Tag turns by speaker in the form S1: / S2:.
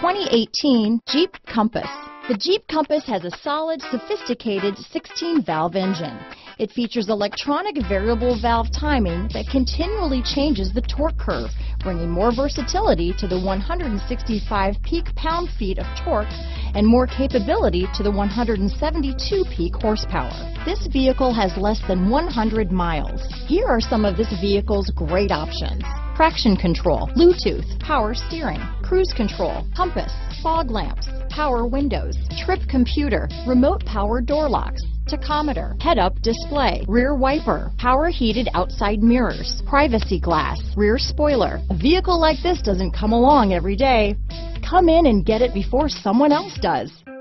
S1: 2018 Jeep Compass. The Jeep Compass has a solid, sophisticated 16-valve engine. It features electronic variable valve timing that continually changes the torque curve, bringing more versatility to the 165 peak pound-feet of torque and more capability to the 172 peak horsepower. This vehicle has less than 100 miles. Here are some of this vehicle's great options: traction control, Bluetooth, power steering, cruise control, compass, fog lamps, power windows, trip computer, remote power door locks, tachometer, head-up display, rear wiper, power heated outside mirrors, privacy glass, rear spoiler. A vehicle like this doesn't come along every day. Come in and get it before someone else does.